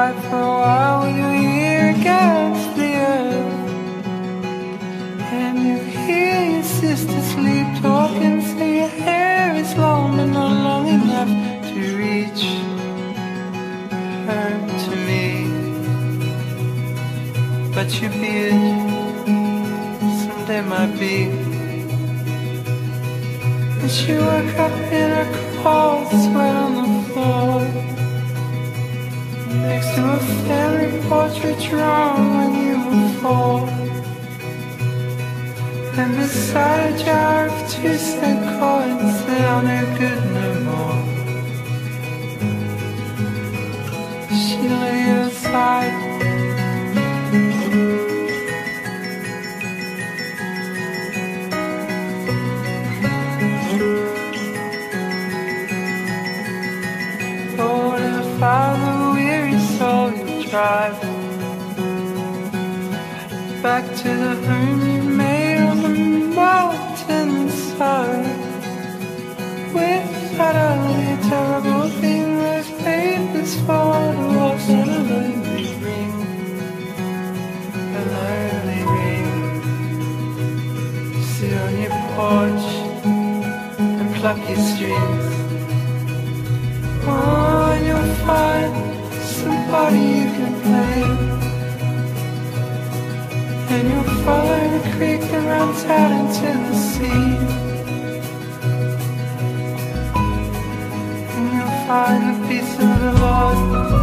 fight for a while with your ear against the earth. And you hear your sister sleep talking, say your hair is long but not long enough to reach her to me. But your beard someday might be. And she woke up in a cold sweat on the floor, next to a family portrait drawn when you were 4. And beside a jar of 2-cent coins that are no good no more. She lay aside. Lord, if I the weary soul you drive back to the home you made on the mountainside, without only a terrible thing, those papers for the walls and a lonely ring, a lonely ring. Sit on your porch and pluck your strings. Oh, and you'll find somebody you can blame, and you'll follow the creek that runs out into the sea, and you'll find the peace of the Lord